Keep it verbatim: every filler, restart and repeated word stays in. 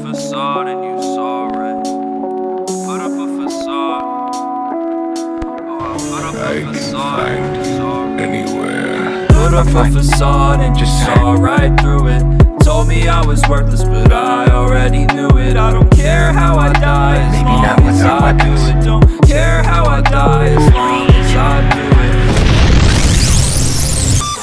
facade and you saw it. Put up a facade. Oh, I put up I a can facade find and you saw it. anywhere. Put up a facade and you saw right through it. Told me I was worthless, but